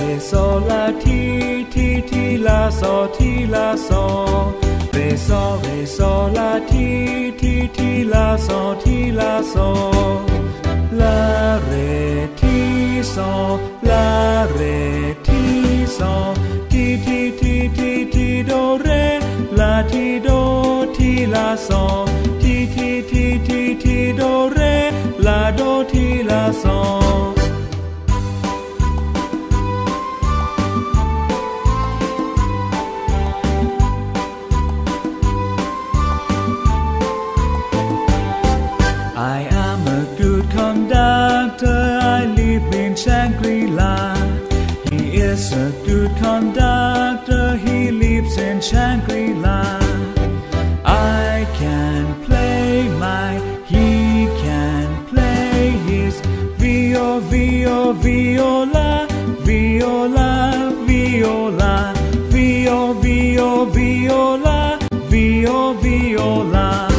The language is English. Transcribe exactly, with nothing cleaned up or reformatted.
re sol la ti ti ti la sol ti la sol re sol re sol la ti ti ti la sol ti la sol la re ti sol la re ti sol ti ti ti ti ti do re la ti do ti la sol ti ti ti ti ti do re la do ti la sol. I am a good conductor, I live in Shangri-La. He is a good conductor, he lives in Shangri-La. I can play my, he can play his vio, vio, viola, viola, viola, vio, vio, viola, vio, viola.